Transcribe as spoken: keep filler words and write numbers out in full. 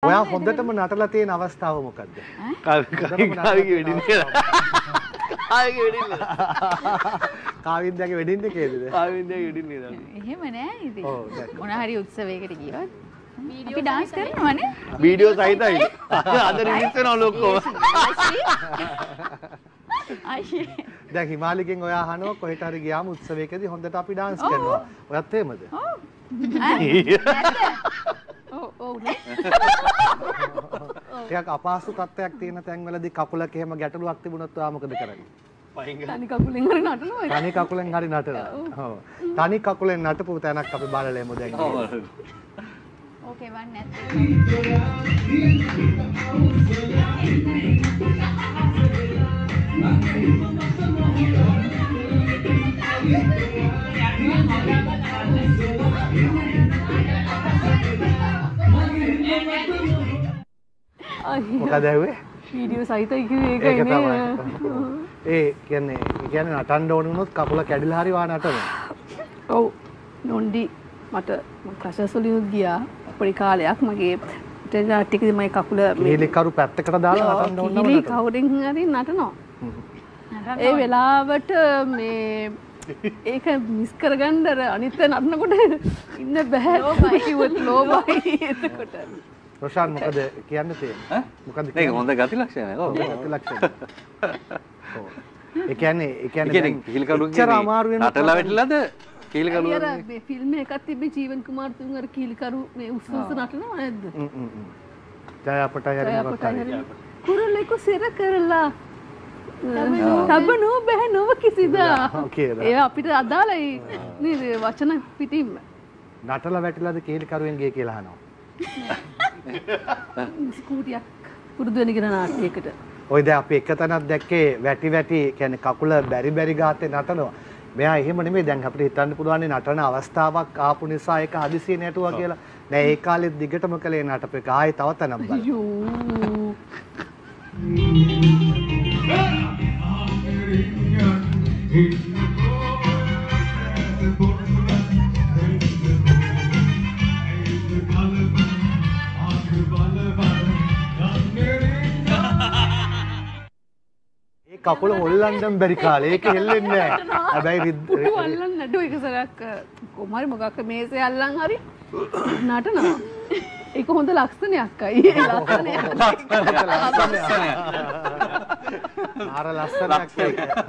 ඔයා හොඳටම නටලා තියෙන අවස්ථාව මොකද්ද? කාවිගේ වෙඩින්නේ. කාවිගේ වෙඩින්නේ. කාවින්දගේ වෙඩින්නේ කේදද? කාවින්දගේ වෙඩින්නේ නේද? එහෙම නෑ ඉතින්. ඔව්. මොන හරි උත්සවයකට ගියොත් අපි ඩාන්ස් කරනවනේ. වීඩියෝ සහිතයි. අද රිලීස් වෙනවා ලොක්කෝ. අයියේ. දැන් හිමාලිකෙන් ඔයා අහනවා කොහෙට හරි ගියාම උත්සවයකදී හොඳට අපි ඩාන්ස් කරනවා. ඔයත් එහෙමද? ඔව්. ඔව් ඔව් නේ. ටිකක් අපහසු තත්ත්වයක් තියෙන තැන්වලදී කකුලක එහෙම ගැටලුවක් තිබුණොත් ඔයා මොකද කරන්නේ? තනි කකුලෙන් හරි නටනවා. තනි කකුලෙන් හරි නටනවා. ඔව්. තනි කකුලෙන් නටපු තැනක් අපි බලලෙමු දැන්. ඕකේ වන් නැත්. මොකද ඇහුවේ? වීඩියෝ සහිතයි කිව්වේ ඒකයි ඒක නේ. තමයි. ඒ කියන්නේ ඒ කියන්නේ නටන්න ඕන වුණොත් කකුල කැඩිලා හරි වා නටනවා. ඔව් නොන්ඩි මට ක්ලාසස් වලින් ගියා පොඩි කාලයක් මගේ ටිකදී මගේ කකුල කීලි කරු පැත්තකට දාලා නටන්න ඕන කීලි කවුරින් හරි නටනවා. ඒ වෙලාවට මේ ඒක මිස් කරගන්න අර අනිත් නටනකොට ඉන්න බෑ. කිව්වොත් ලෝබයි එතකොට. රොෂාන් මොකද කියන්න තියෙන්නේ? මොකද මේක හොඳ ගති ලක්ෂණයක්. ඔව් ගති ලක්ෂණ. ඔව්. ඒ කියන්නේ ඒ ඒ කියන්නේ කියන්නේ කිහිල් කරුන් ඉච්චර අමාරු වෙන නටලා වැටිලාද කිහිල් කරුන් අර මේ ෆිල්ම් එකක් තිබ්බේ ජීවන් කුමාර් තුන් අර කීලි කරු මේ උස්සස නටනවා නේද? හ්ම් හ්ම් හ්ම්. ජය අපට හරි මොකක් හරි. කුරුල්ලෙකු සිර කරලා තබනෝ බෑ නොව කිසිදා. ඒ අපිට අදාළයි නේද වචන පිටින්ම. නටලා වැටිලාද කීලි කරුවෙන් ගියේ කියලා අහනවා. ස්කූටියක් පුරුදු වෙන කෙනා නාට්‍යයකට. ඔය දැන් අපි එක තැනක් දැක්කේ වැටි වැටි කියන්නේ කකුල බැරි බැරි ගාතේ නටනවා. මෙයා එහෙම නෙමෙයි දැන් අපිට හිතන්න පුළුවන් නටන අවස්ථාවක් ආපු නිසා ඒක හදිසියෙ නටුවා කියලා. නෑ ඒ කාලෙත් දිගටම කළේ නටපු එක. ආයේ තව තැනක් බලන්න. අයියෝ. කකුල හොල්ලන්නම් බැරි කාලේ ඒක හෙල්ලෙන්නේ නැහැ. හැබැයි පුටු අල්ලන්න නඩු එක සරක් කොහමරි මොකක් මේසේ අල්ලන් හරි නටනවා. ඒක හොඳ ලක්ෂණයක් අයියේ ලක්ෂණයක්. ආර ලස්සනක් ඒක.